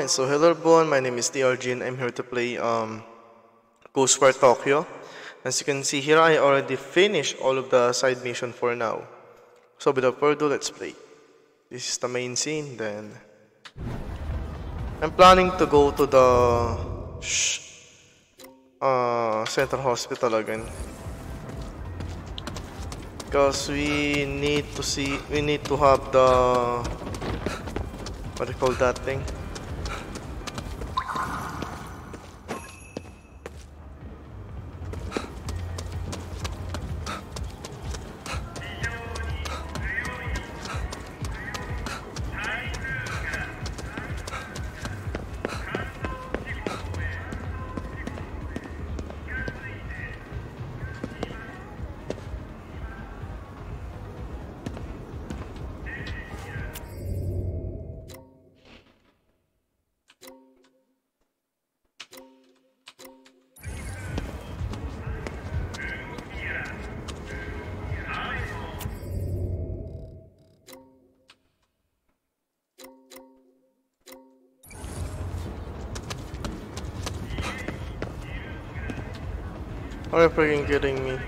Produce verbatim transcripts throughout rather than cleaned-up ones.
Alright, so hello everyone, my name is D R G and I'm here to play um, Ghostwire Tokyo. As you can see here, I already finished all of the side mission for now. So without further ado, let's play. This is the main scene, then I'm planning to go to the sh uh, Central Hospital again. Because we need to see, we need to have the, what do you call that thing? Are you freaking kidding me?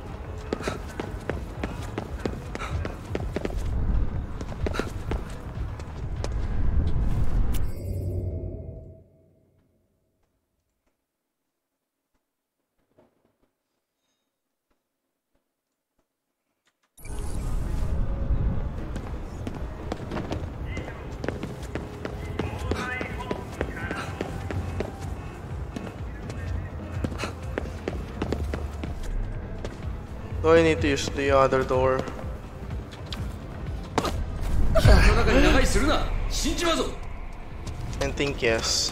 Do I need to use the other door? I think yes.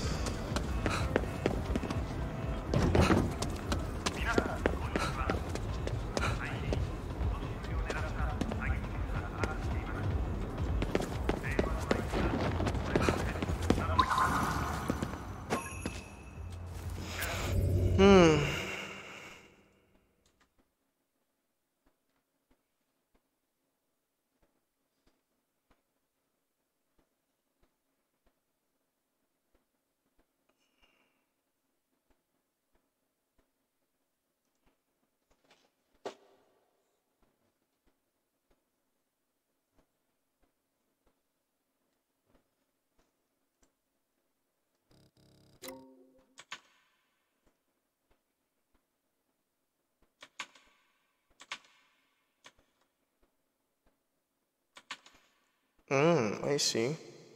Hmm. Hmm, I see.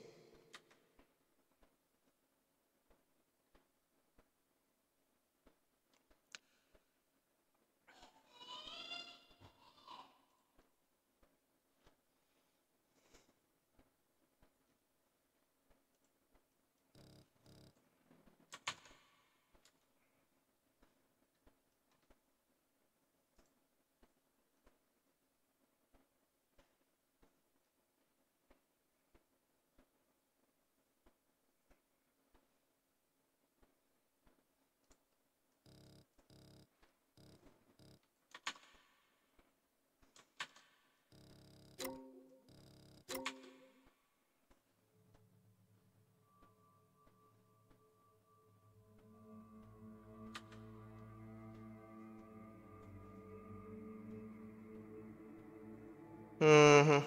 Mm-hmm.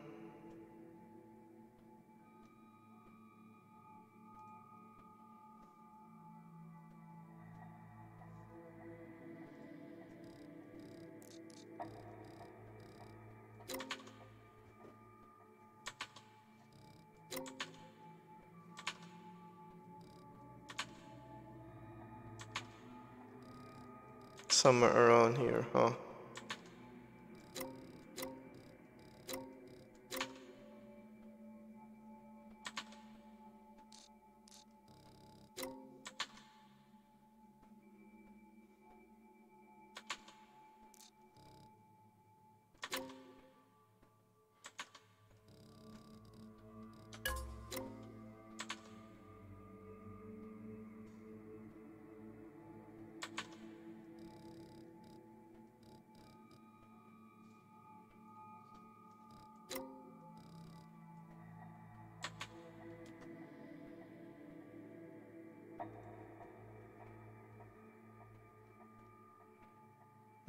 Somewhere around here, huh?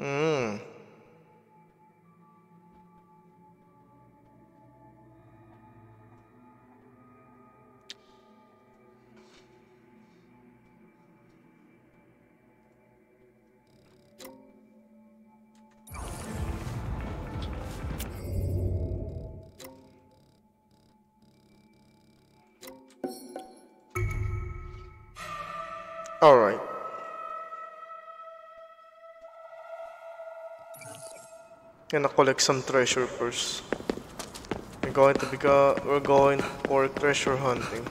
Hmm. Alright. Gonna collect some treasure first. We're going to be go we're going for treasure hunting.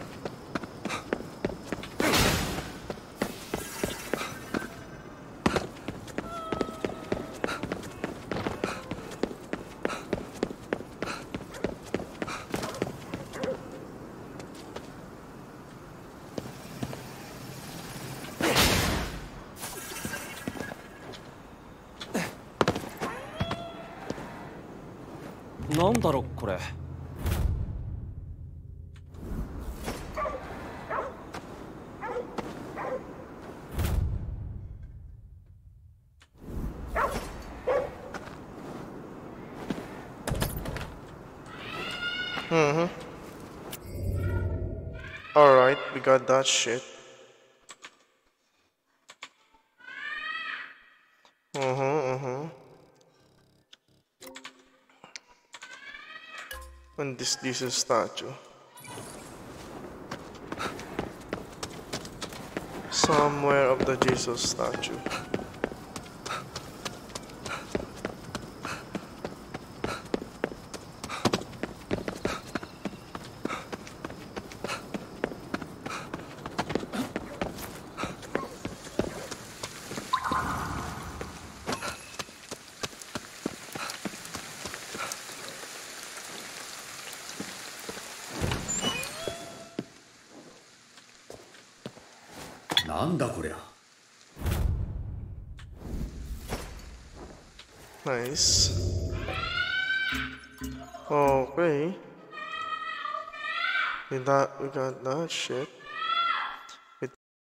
Mm-hmm. Alright, we got that shit. Uh-huh, uh-huh. And this this is statue. Somewhere of the Jesus statue. Nice. Okay. We got we got that shit. It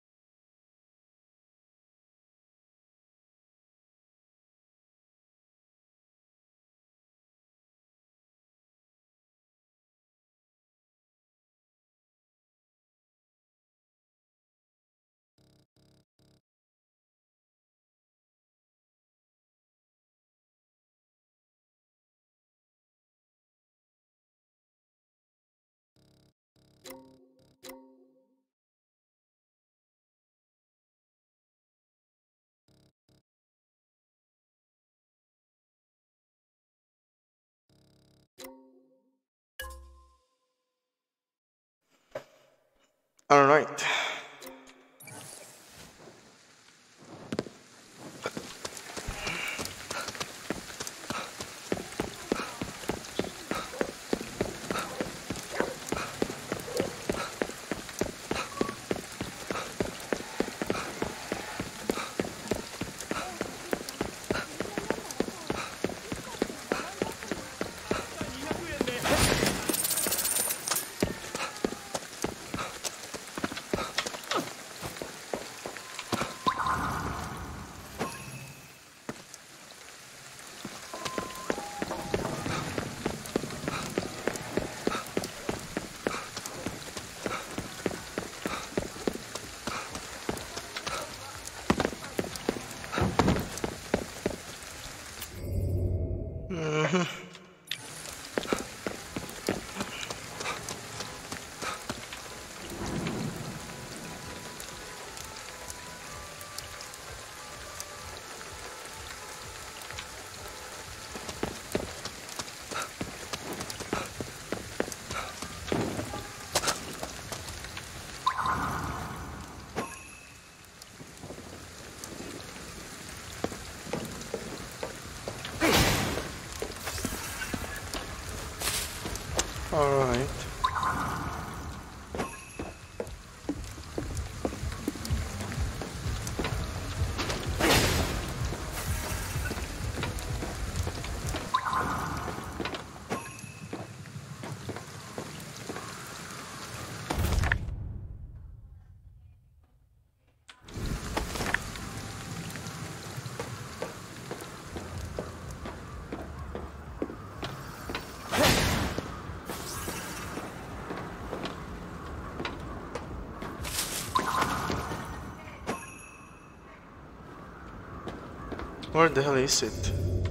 all right. Where the hell is it?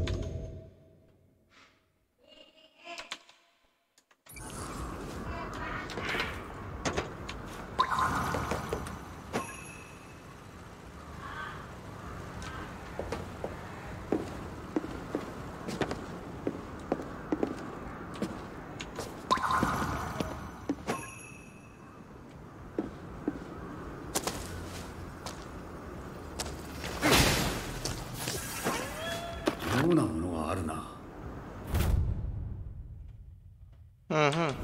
Mm-hmm.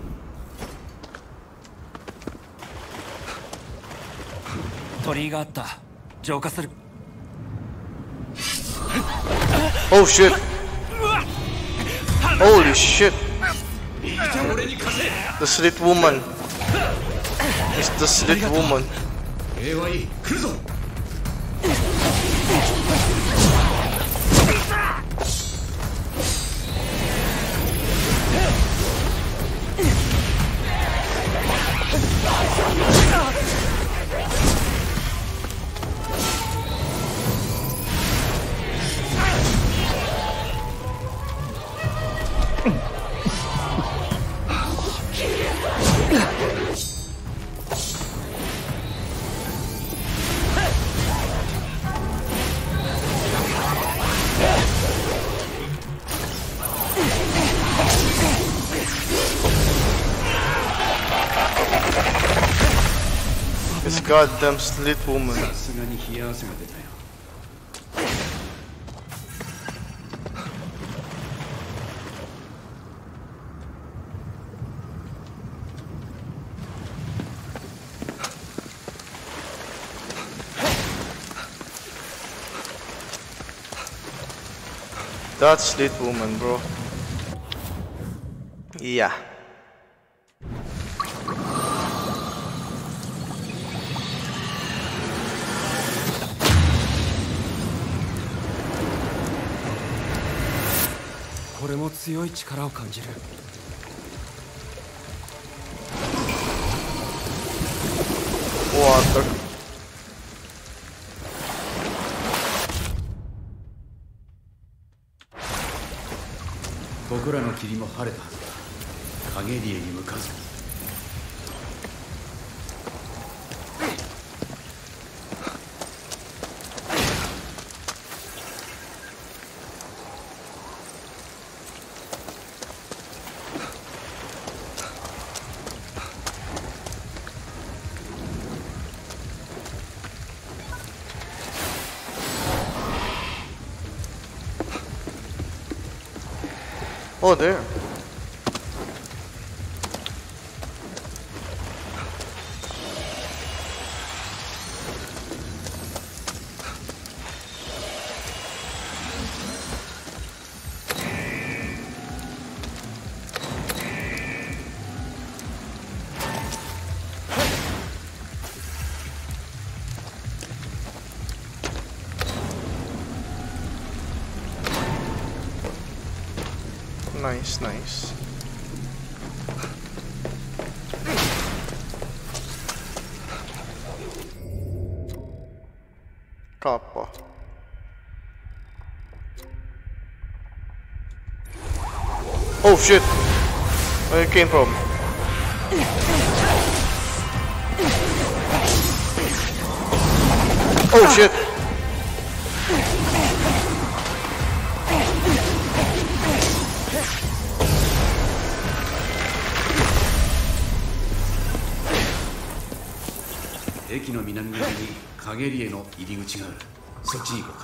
Oh shit! Holy shit! The slit woman. It's the slit woman. This goddamn slit woman. That slit woman, bro. Yeah. Water. 僕らの霧も晴れたはずだ。影リエに向かうぞ。 Oh, there. Nice, nice. Kappa. Oh shit! Where it came from? Oh shit! 「駅の南側に影リエの入り口がある。そっちに行こ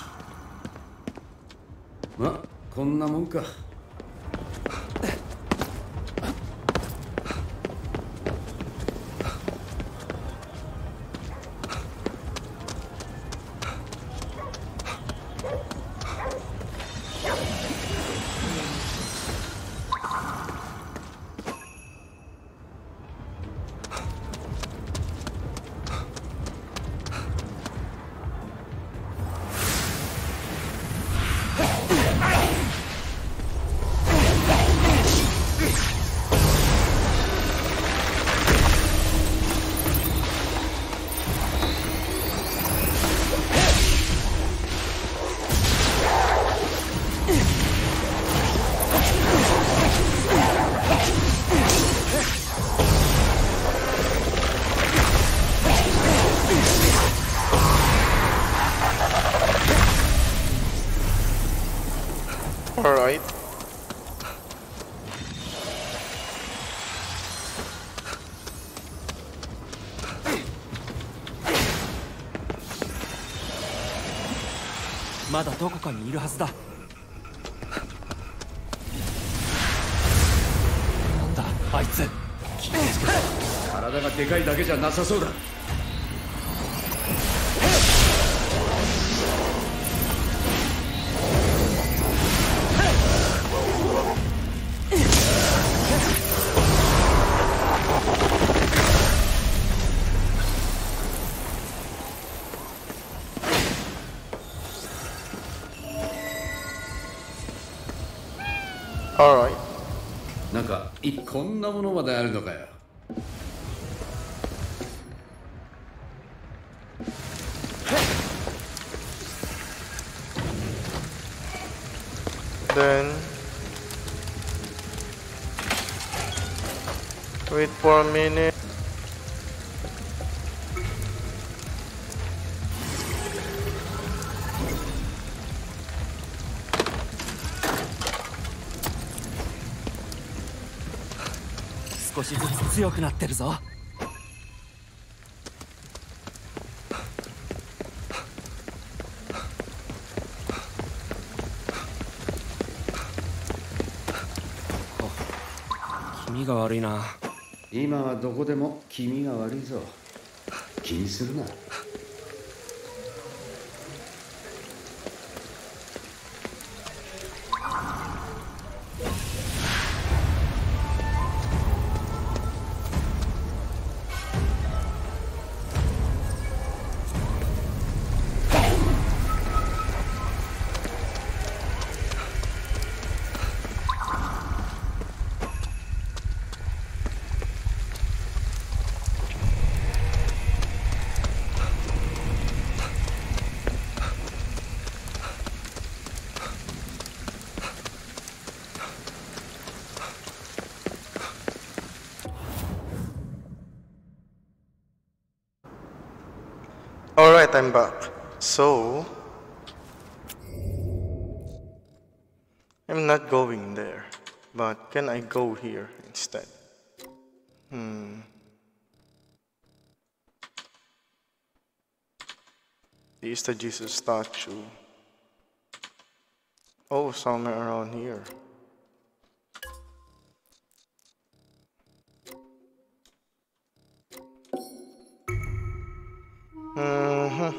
うか。まあこんなもんか。 まだどこかにいるはずだ。なんだあいつ。気をつけろ。 体がでかいだけじゃなさそうだ。 Alright. なんかいこんなものまであるのかよ。 Then wait for a minute. 少しずつ強くなってるぞ。気味が悪いな。 今はどこでも気味が悪いぞ。気にするな。 Alright, I'm back. So, I'm not going there, but can I go here instead? Hmm. Is the Jesus statue? Oh, somewhere around here. Mm-hmm.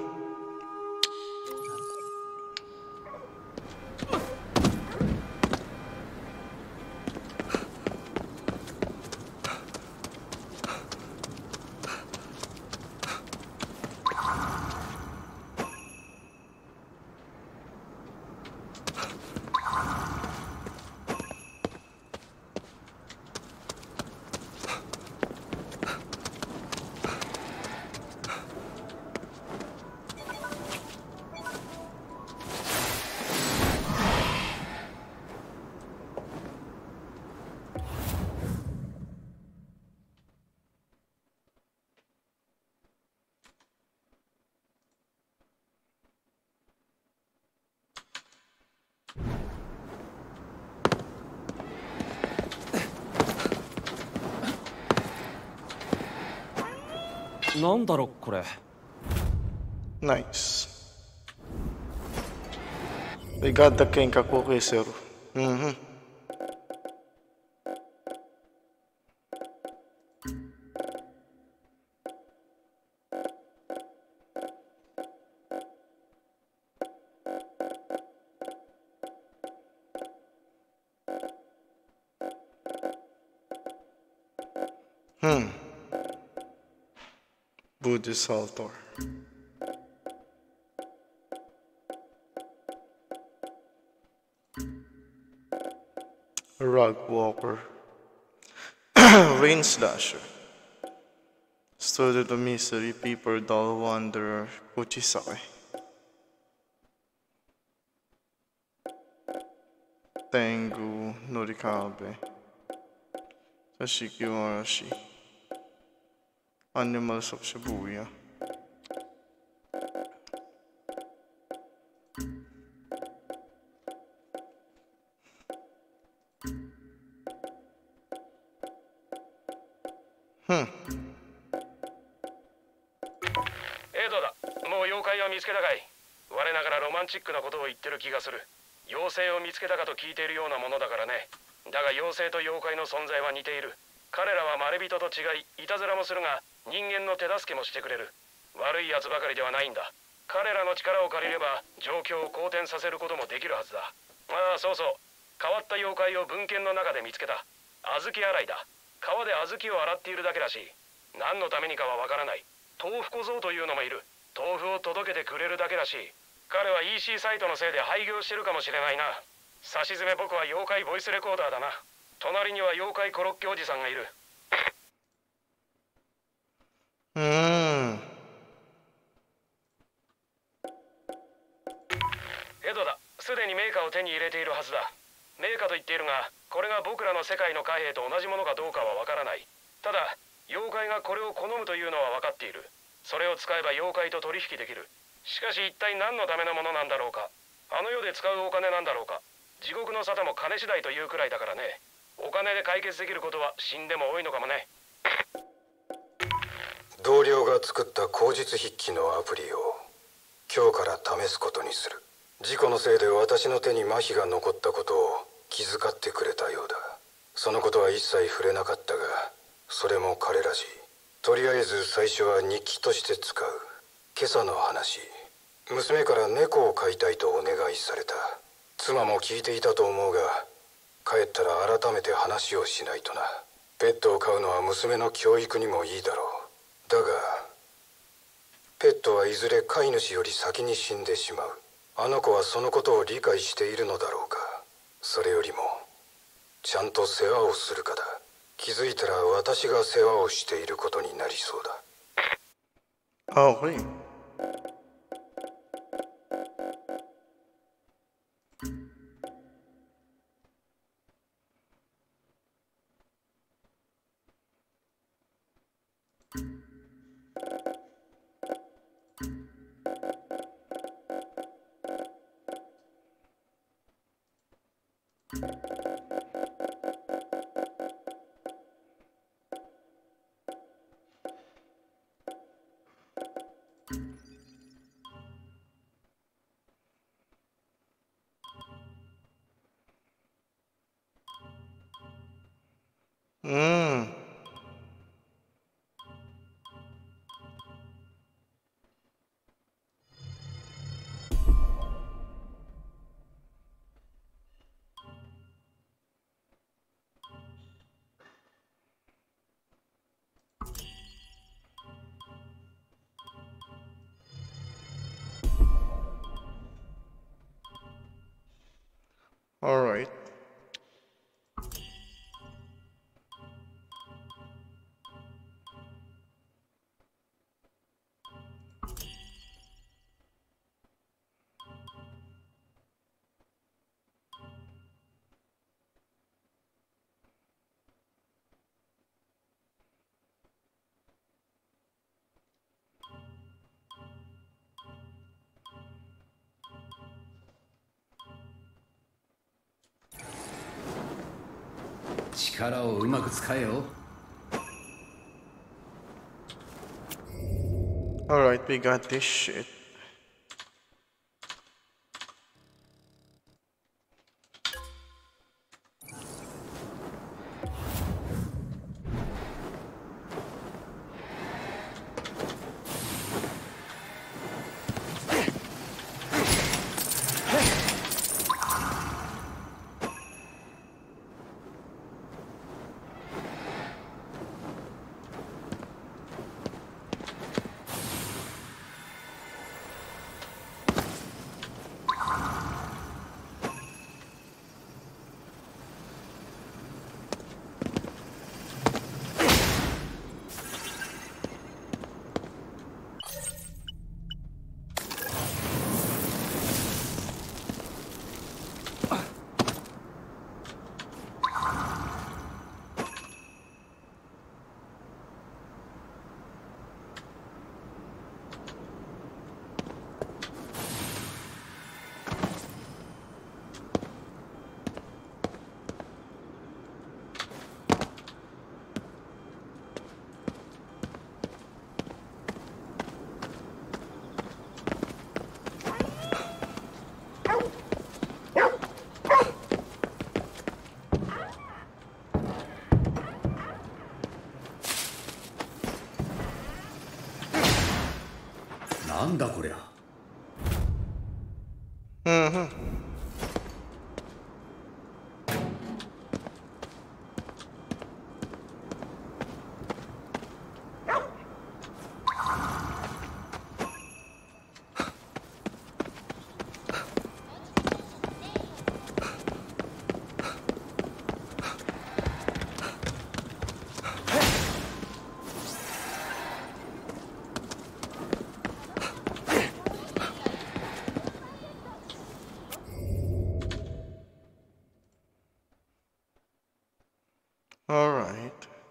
なんだろこれ。 Nice. They got the king kakuki sir. Mm-hmm. Hmm. Buddhist altar. Rug walker. Rain slasher. Stood of the misery, paper doll wanderer, Kuchisake. Tengu Norikabe. Tashiki Arashi. Animals of Shibuya. Hmm. ええどうだ。もう妖怪は見つけたかい。我ながらロマンマンチックなことを言ってる気がする。妖精を見つけたかと聞いているようなものだからね。だが妖精と妖怪の存在は似ている。彼らはまれびとと違い、いたずらもするが人間の手助けもしてくれる。悪いやつばかりではないんだ。彼らの力を借りれば状況を好転させることもできるはずだ。ああ、そうそう。変わった妖怪を文献の中で見つけた。小豆洗いだ。川で小豆を洗っているだけだし、何のためにかはわからない。豆腐小僧というのもいる。豆腐を届けてくれるだけだし、彼は イーシー サイトのせいで廃業してるかもしれないな。さしずめ僕は妖怪ボイスレコーダーだな。隣には妖怪コロッケおじさんがいる。 うーん。 エドだ。すでにメーカーを手に入れているはずだ。メーカーと言っているが、これが僕らの世界の貨幣と同じものかどうかはわからない。ただ、妖怪がこれを好むというのは分かっている。それを使えば妖怪と取引できる。しかし一体何のためのものなんだろうか。あの世で使うお金なんだろうか。地獄の沙汰も金次第というくらいだからね。お金で解決できることは死んでも多いのかもね。 同僚が作った口実筆記のアプリを今日から試すことにする。事故のせいで私の手に麻痺が残ったことを気遣ってくれたようだ。そのことは一切触れなかったが、それも彼らしい。とりあえず最初は日記として使う。今朝の話、娘から猫を飼いたいとお願いされた。妻も聞いていたと思うが、帰ったら改めて話をしないとな。ペットを飼うのは娘の教育にもいいだろう。だがペットはいずれ飼い主より先に死んでしまう。あの子はそのことを理解しているのだろうか。それよりもちゃんと世話をするかだ。気づいたら私が世話をしていることになりそうだ。 Oh, wait. Mm. All right. Alright, we got this shit. なんだこりゃ。 Mm-hmm. All right.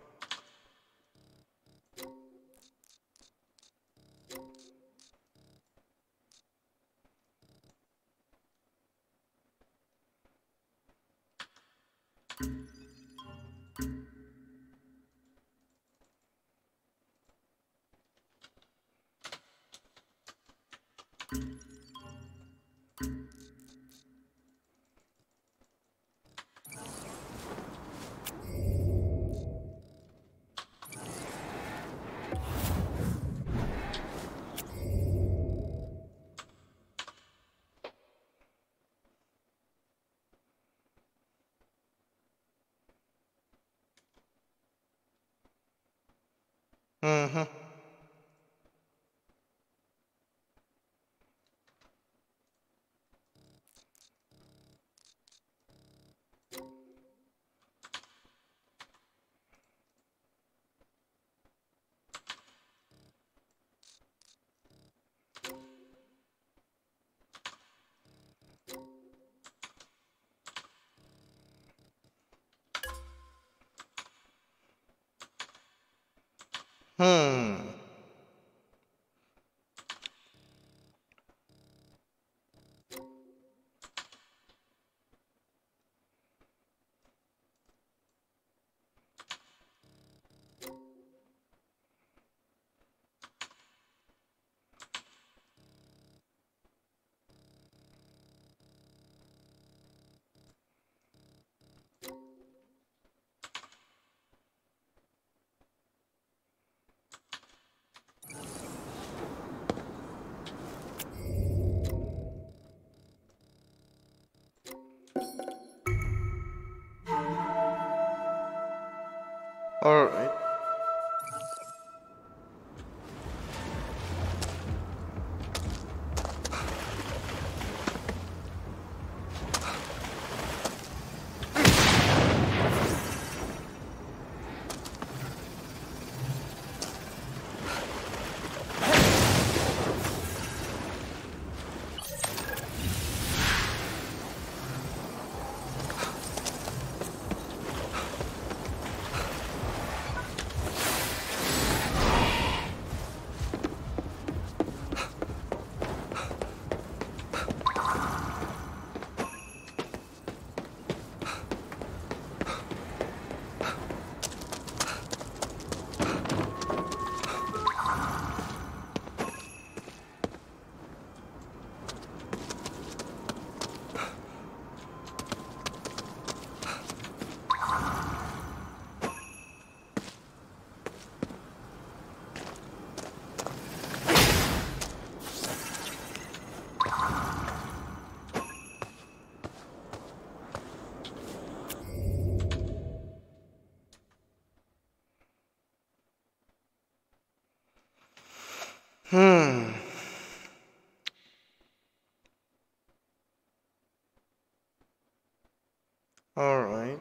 Mm-hmm. Hmm. All right. Hmm. All right.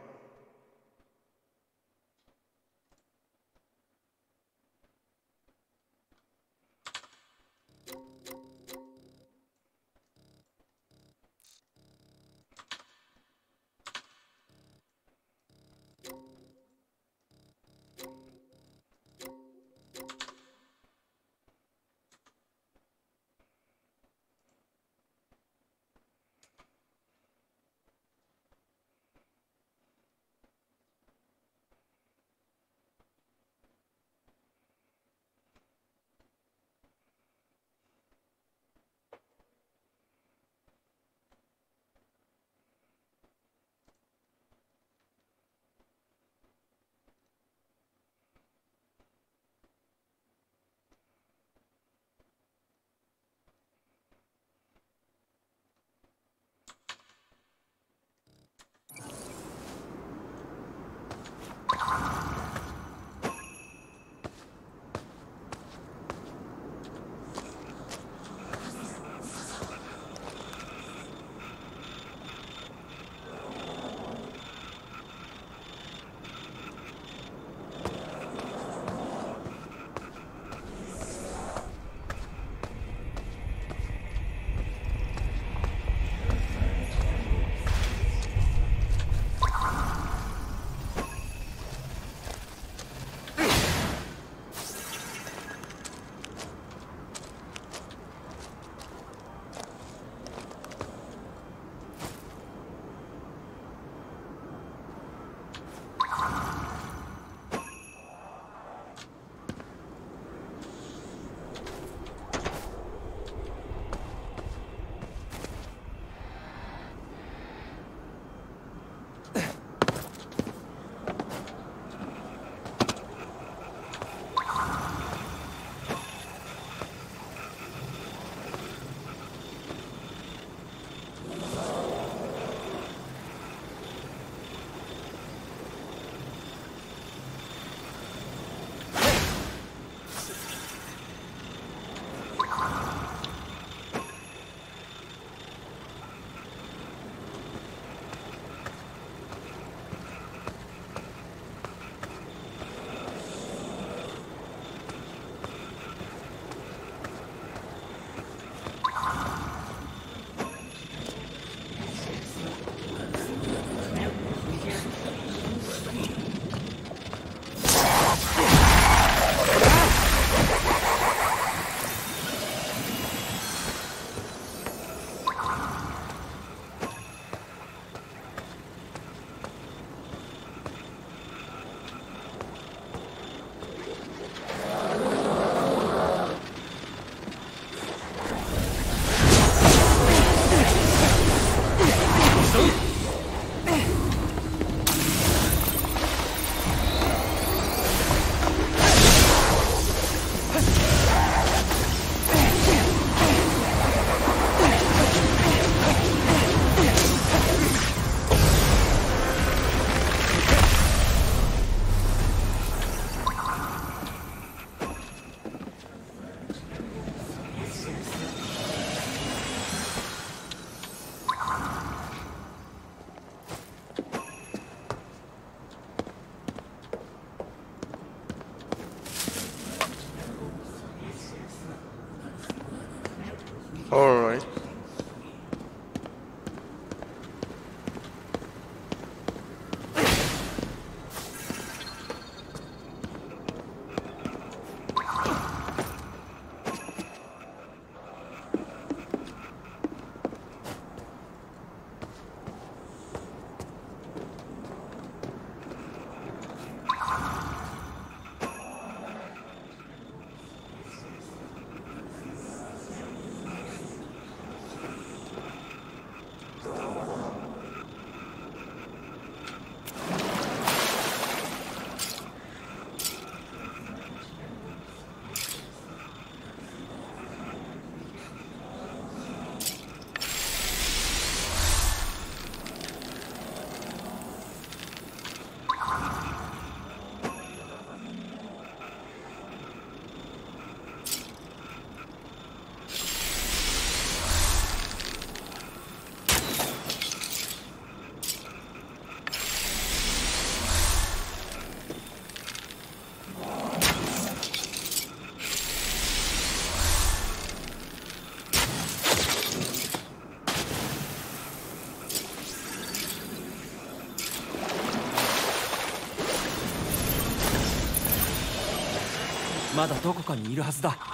まだどこかにいるはずだ。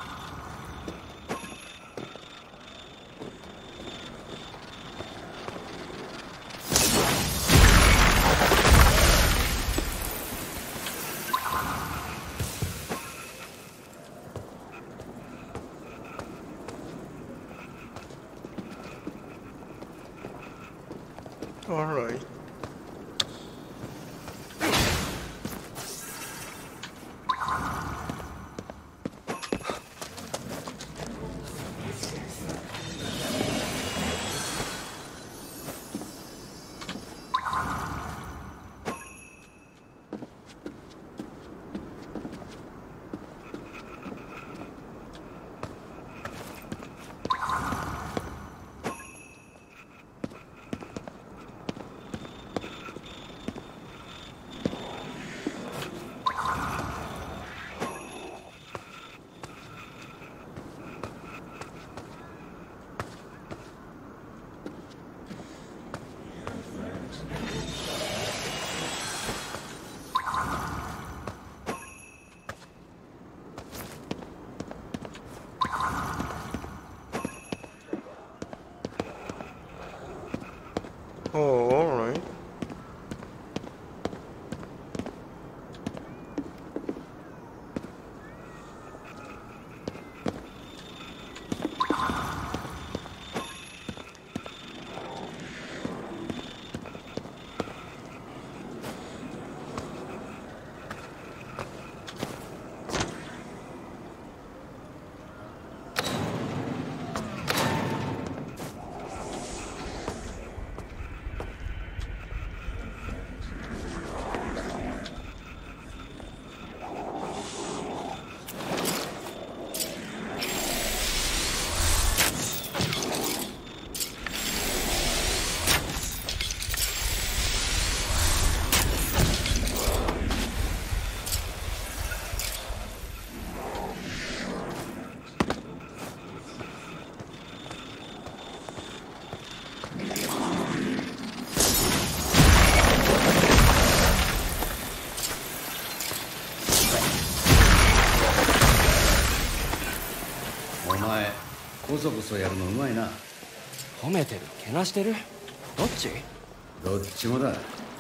All right. Oh, all right. Omae, こそこそやるのうまいな。 褒めてる、けなしてる、どっち？ どっちもだ。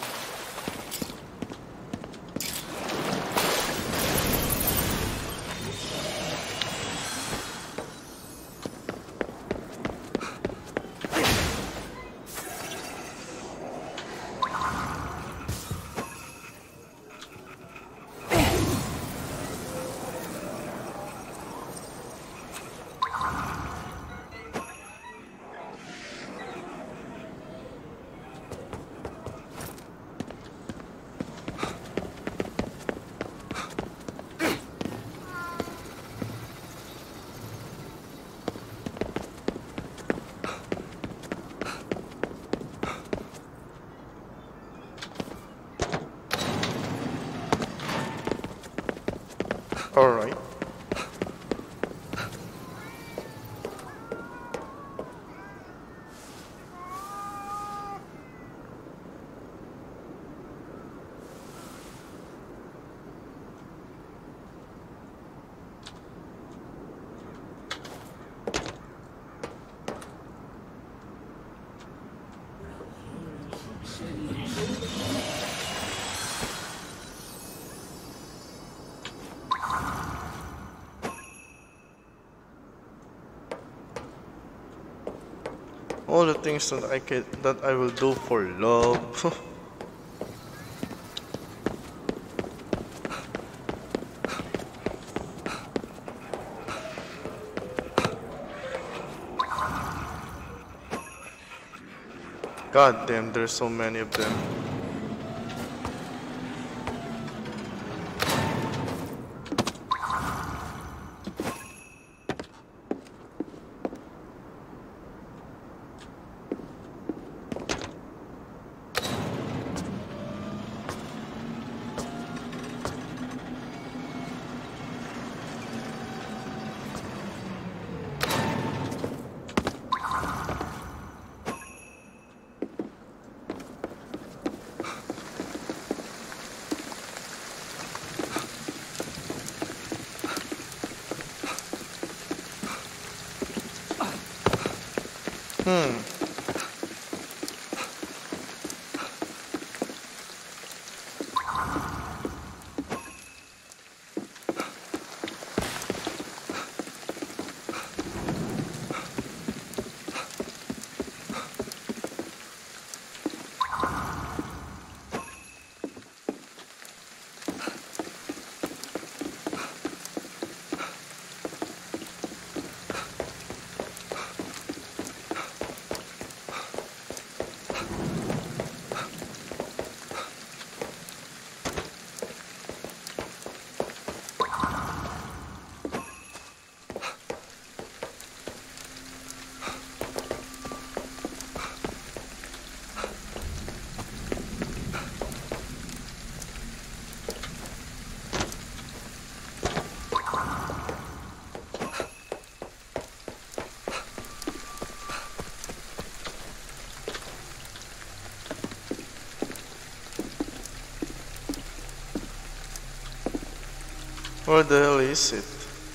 All right. All the things that I can that I will do for love. God damn, there's so many of them. Hmm. Where the hell is it?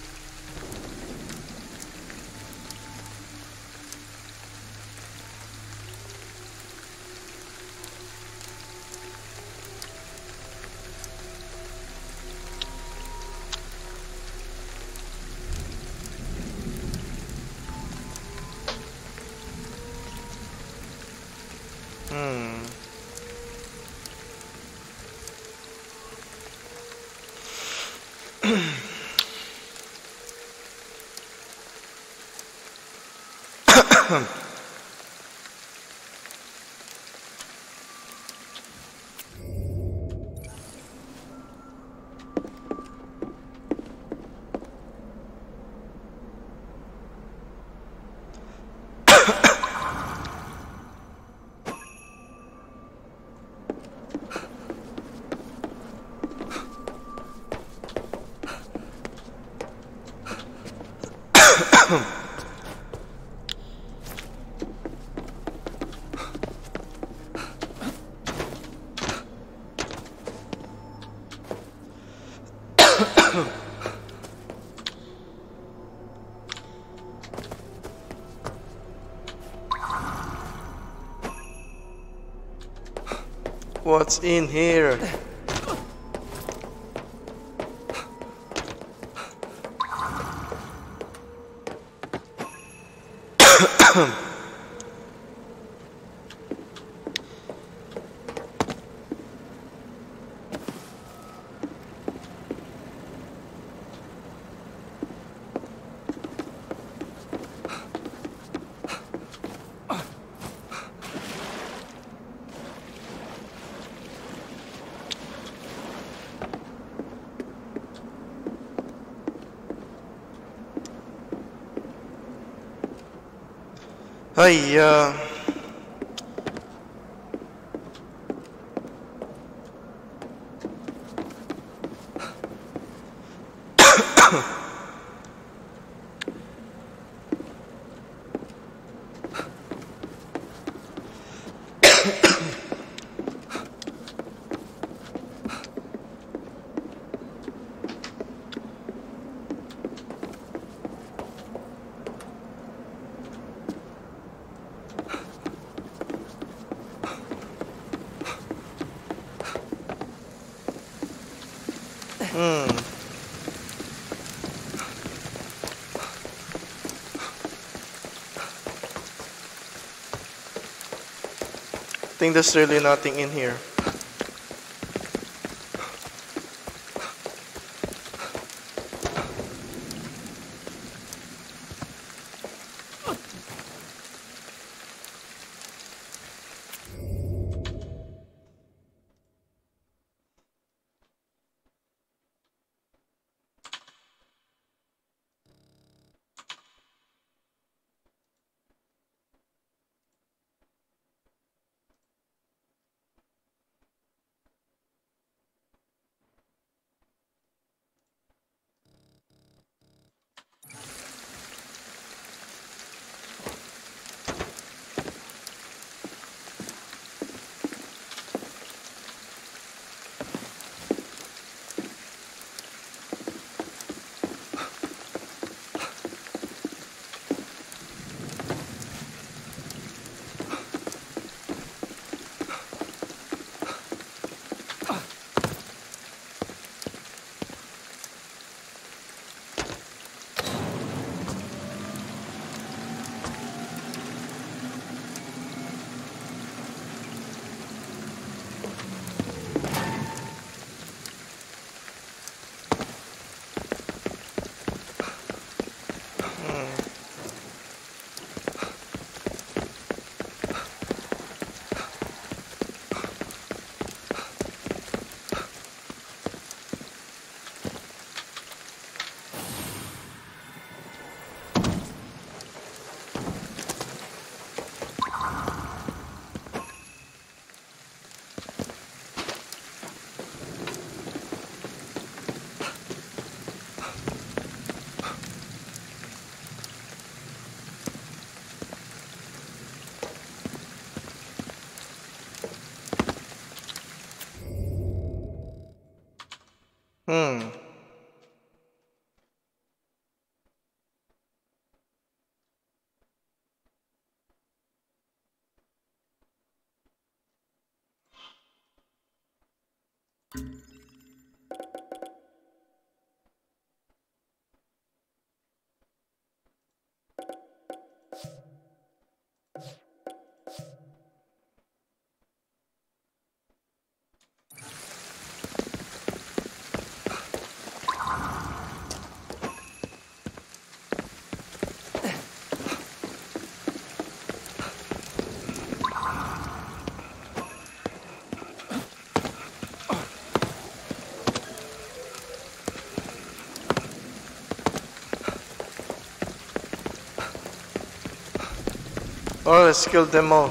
Hmm. What's in here? Hi, uh... Hmm. I think there's really nothing in here. Hmm. Oh, let's kill them all.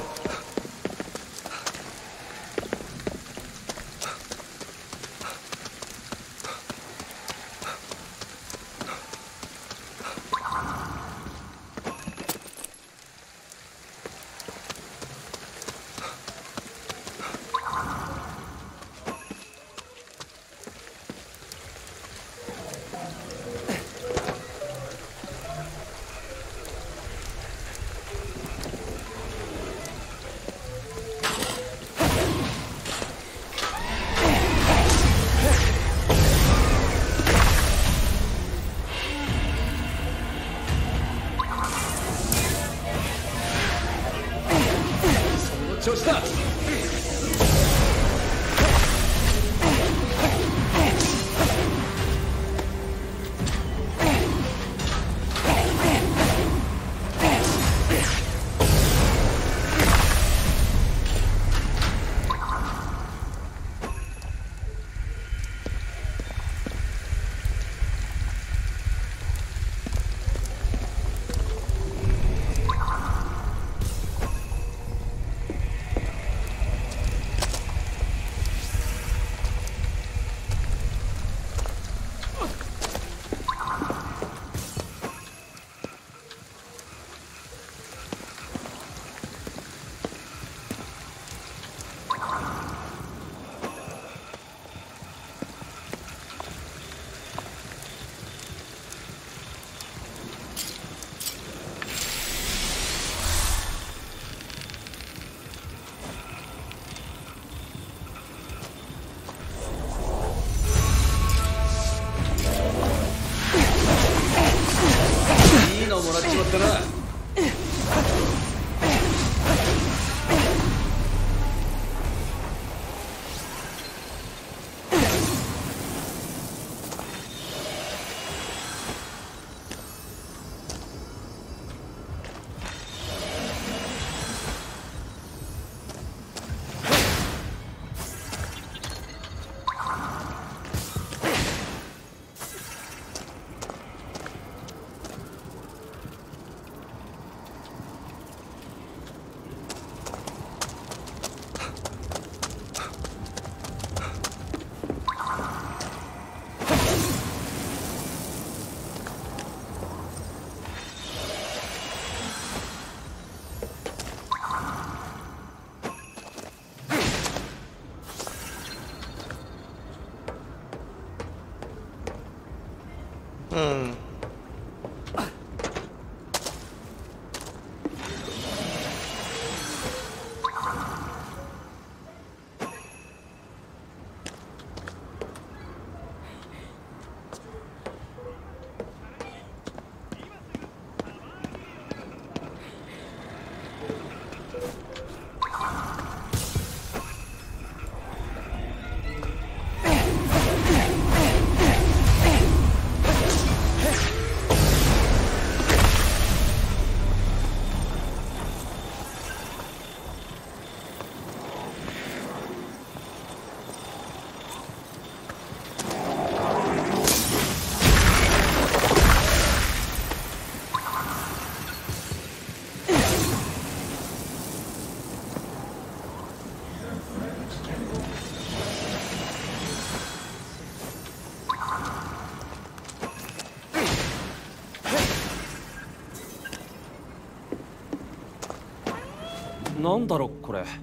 なんだろこれ。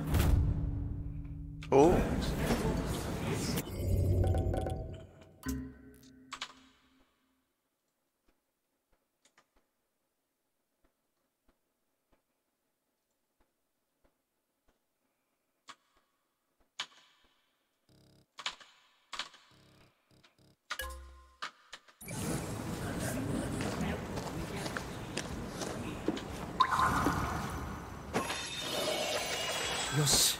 お。 よし。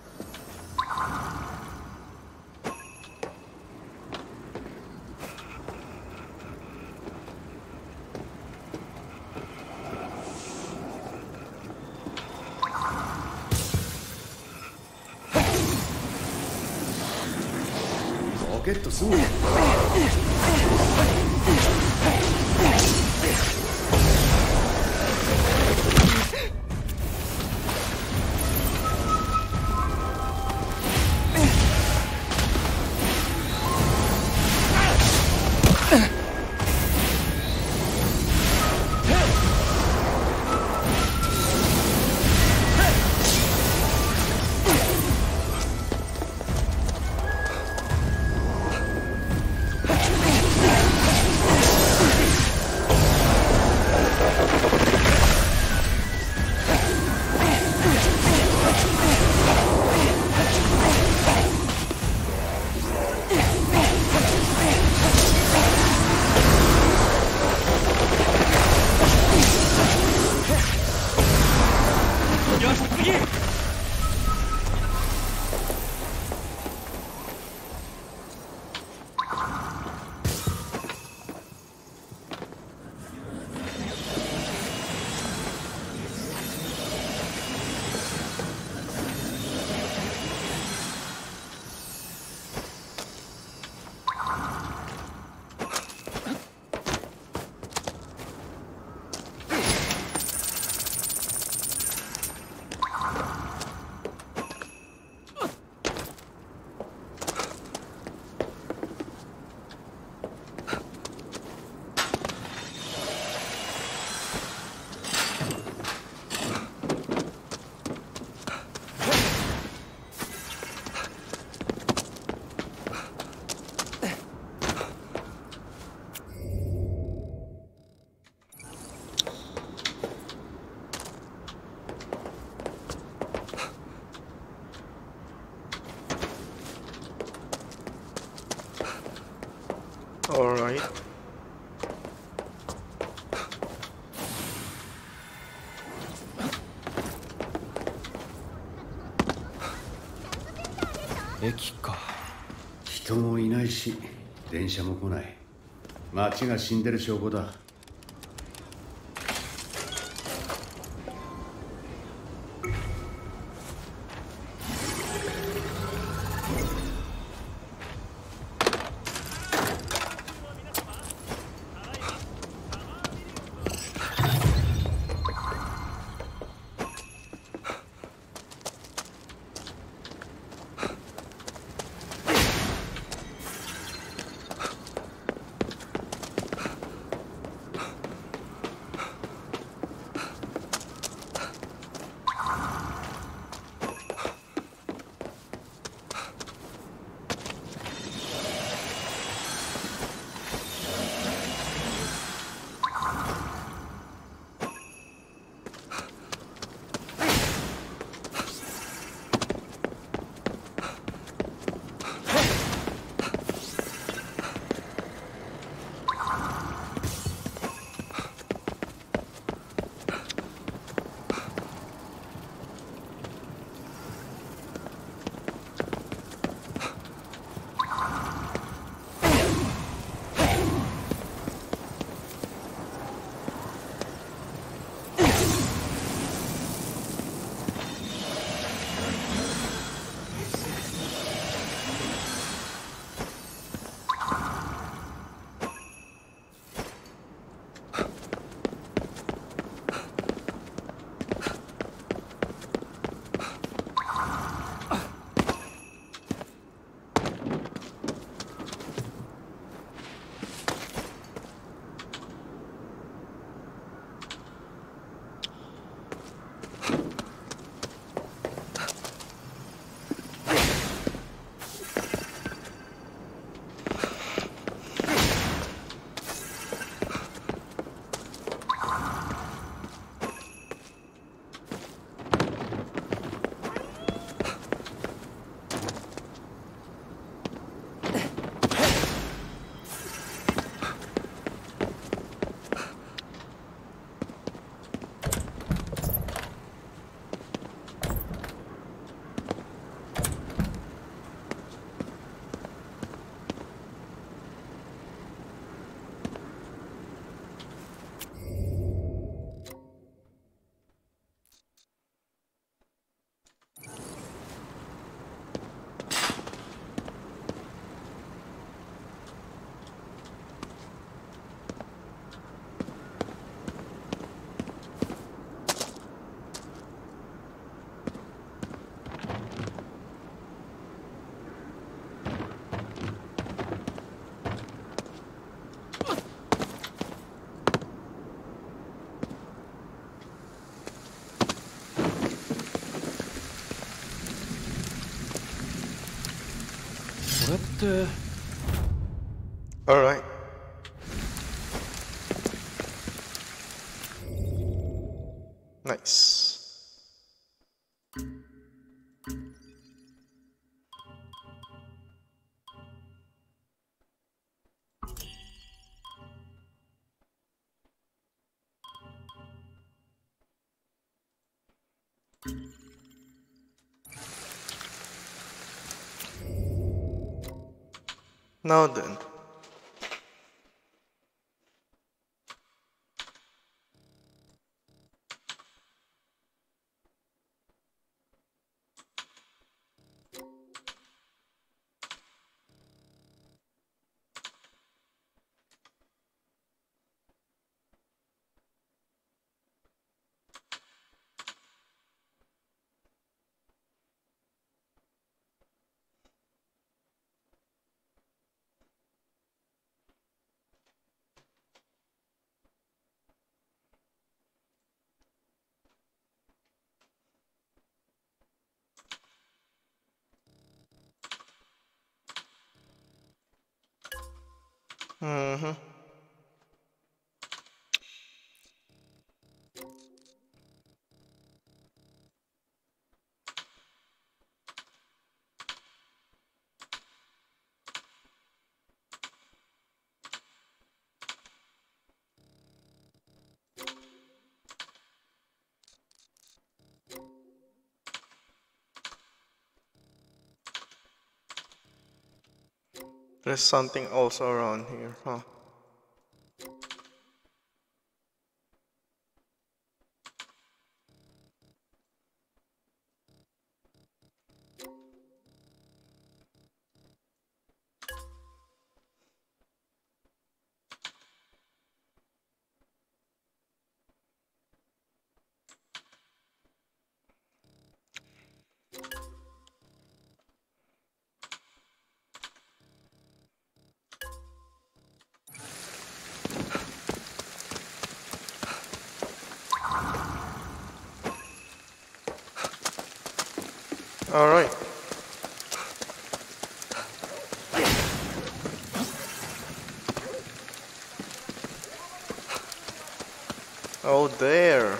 ロケットすぐ。 All right. 駅か。 人もいないし電車も来ない。街が死んでる証拠だ。 て Alright. Nice. Now then. Mm-hmm. There's something also around here, huh? Alright. Oh, there.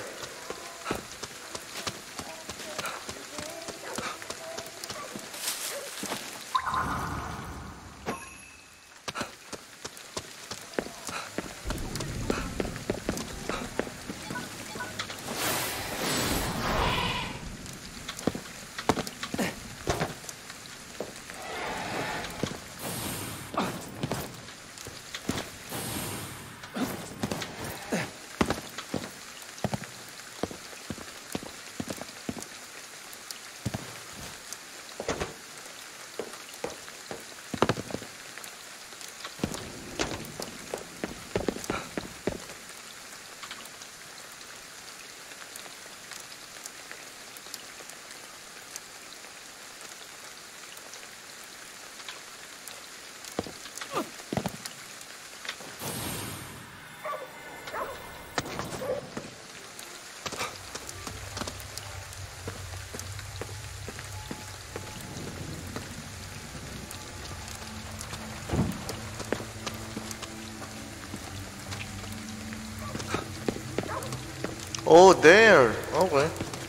Oh, there. Okay.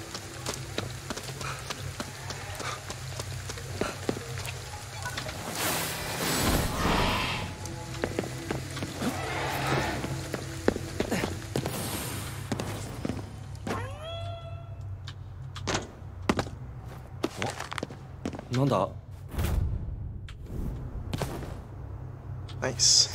Nanda? Nice.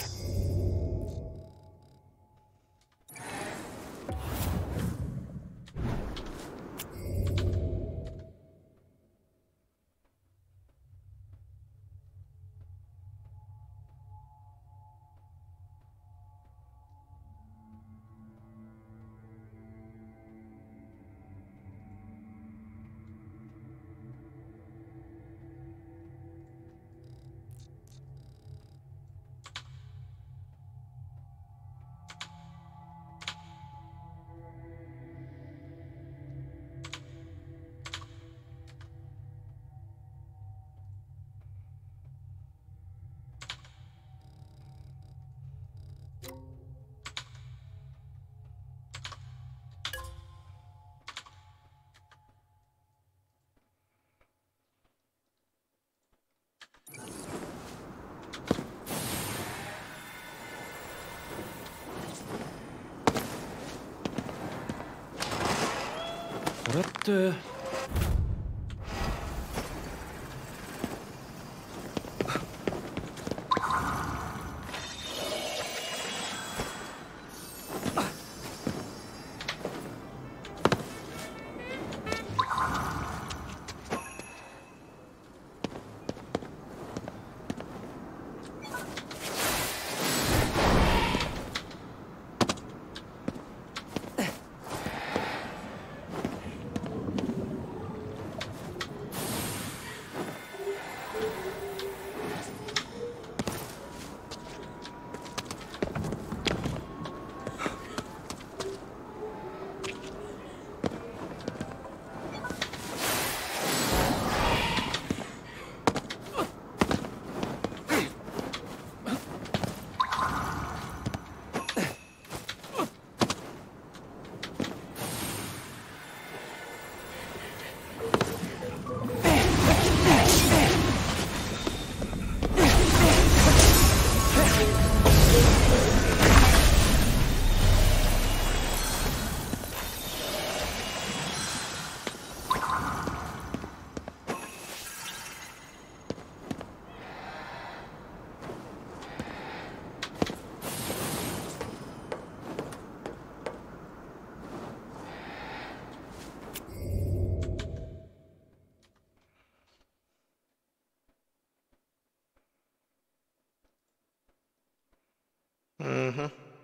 れって。 Mm-hmm.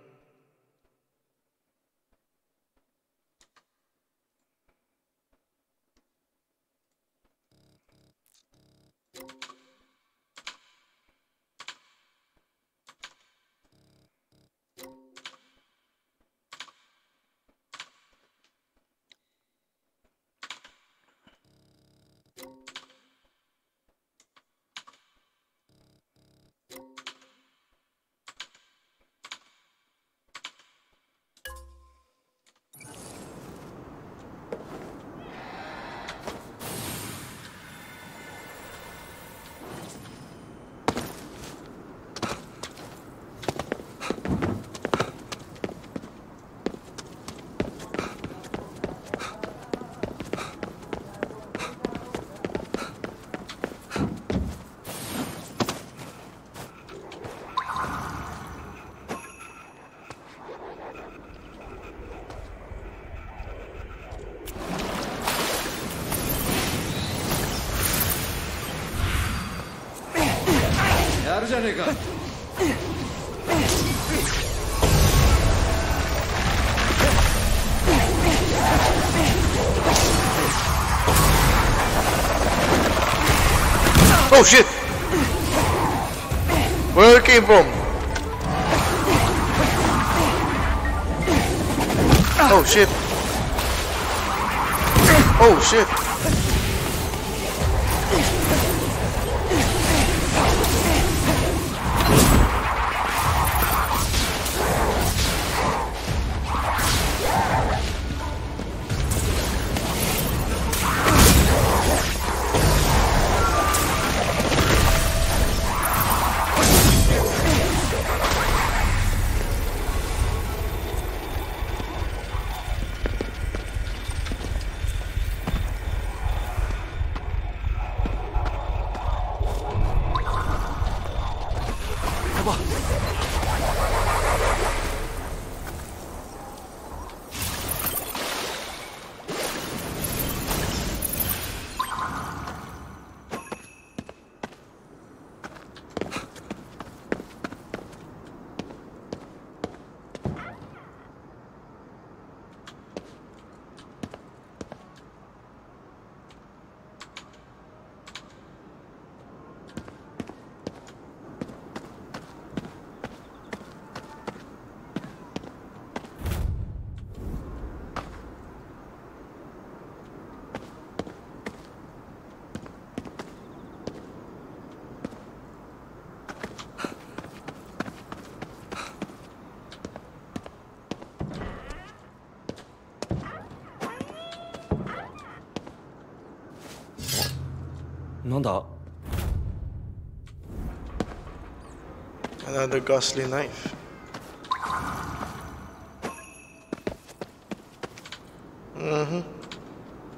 Oh shit! Where it came from? Oh shit! Oh shit! Another ghastly knife. Mm-hmm.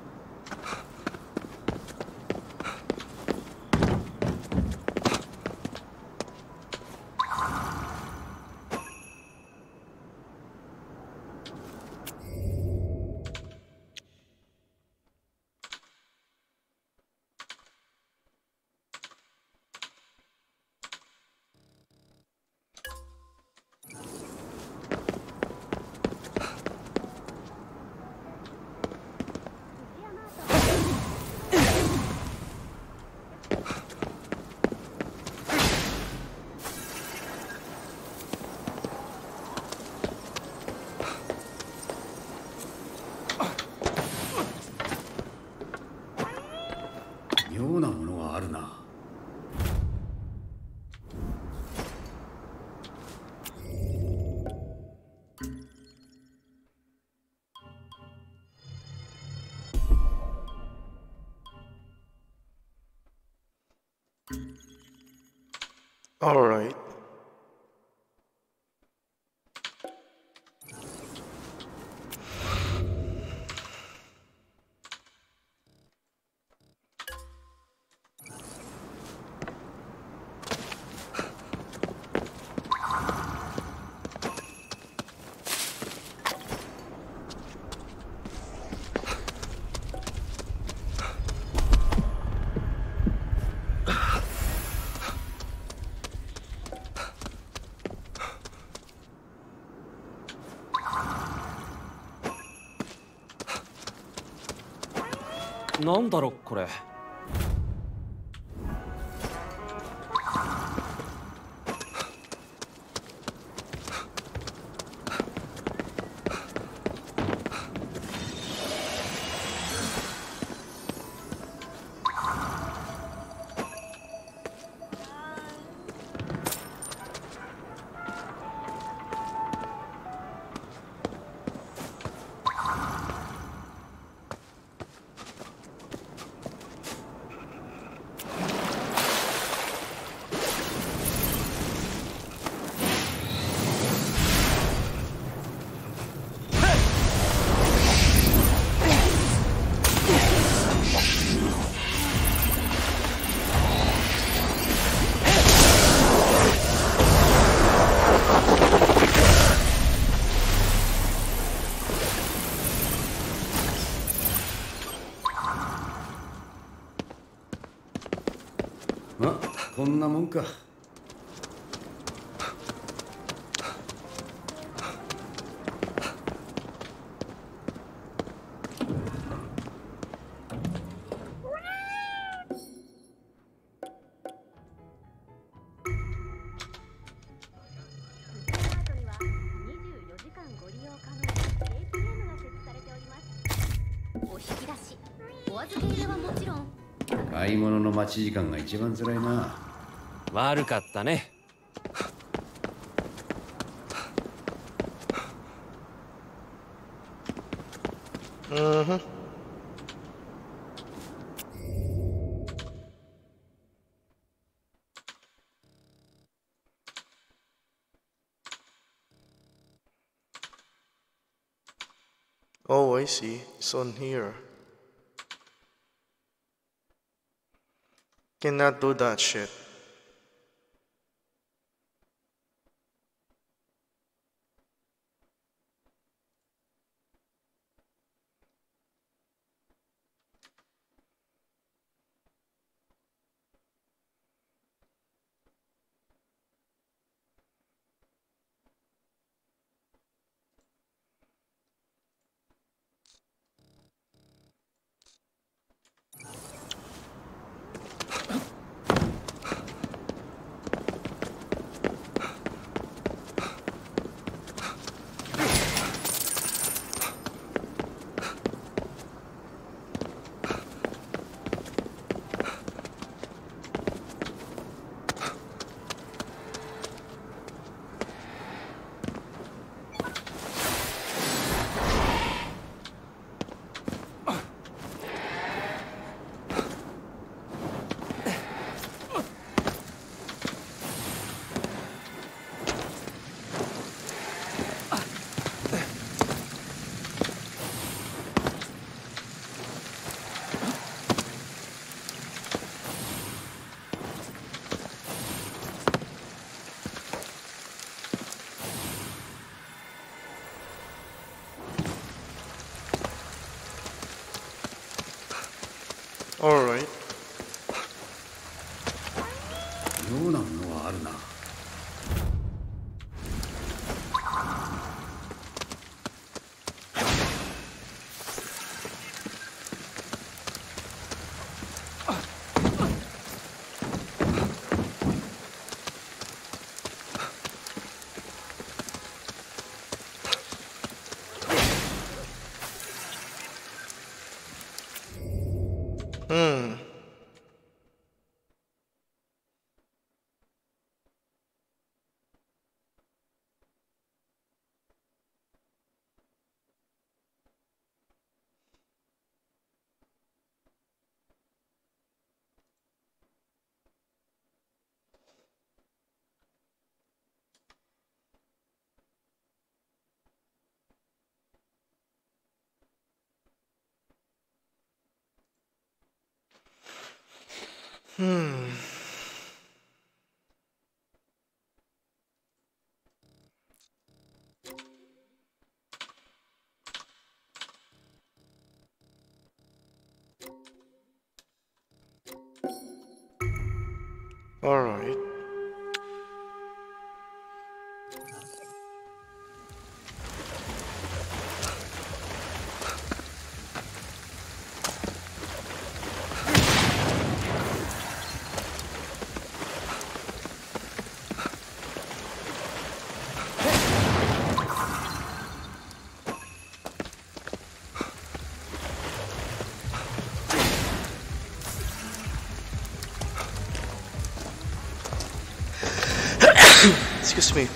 Alright. なんだろこれ。 ま、こんなもんか。買い物の待ち時間が一番辛いな。 悪かったね。 Mm-hmm. Oh, I see. It's on here. Cannot do that shit. Alright. 妙なものはあるな。 Hmm. Hmm. All right. Excuse me.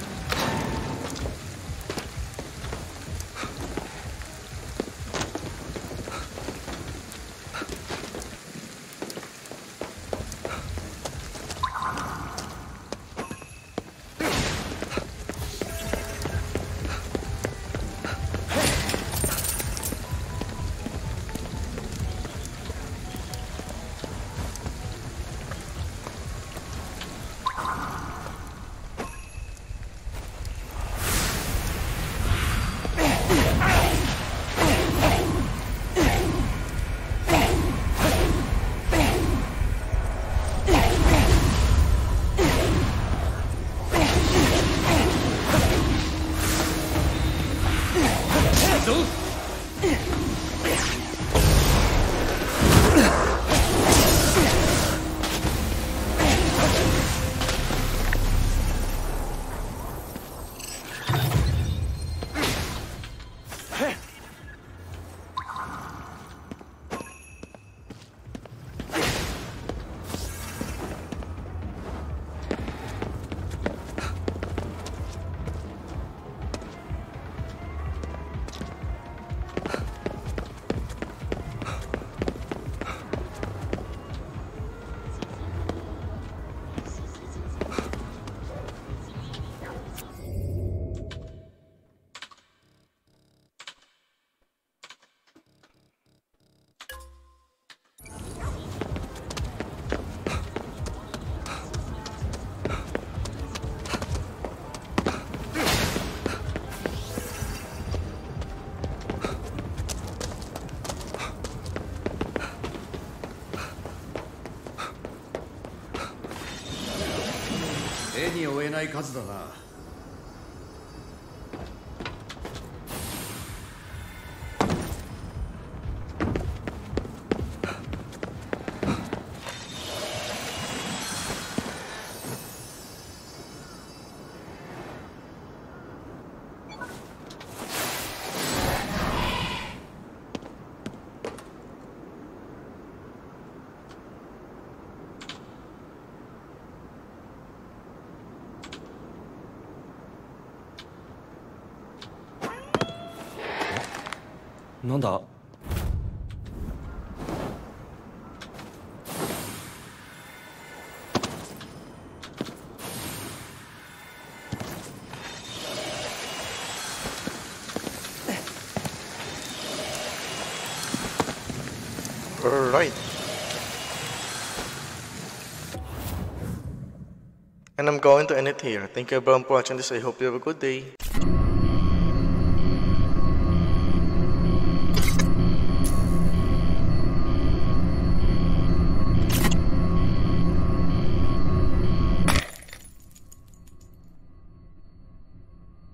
手に負えない数だな。 なんだ？ All right. And I'm going to end it here. Thank you everyone for watching this. I hope you have a good day.